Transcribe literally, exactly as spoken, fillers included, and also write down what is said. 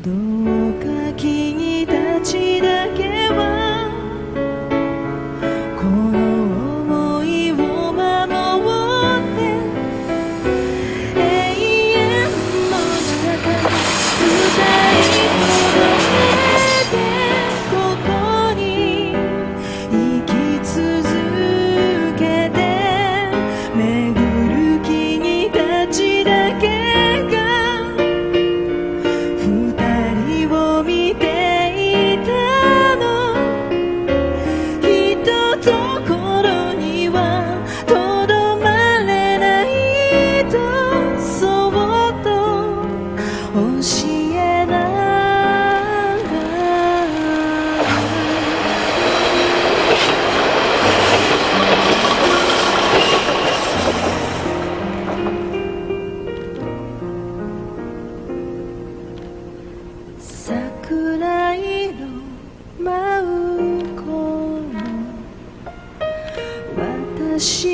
どうか君たちだけはこの想いを守って永遠の中二人届けてここに生き続けて巡る君たちだけが見ていたのきっと心にはとどまれないとそっと教えながら桜色舞う頃私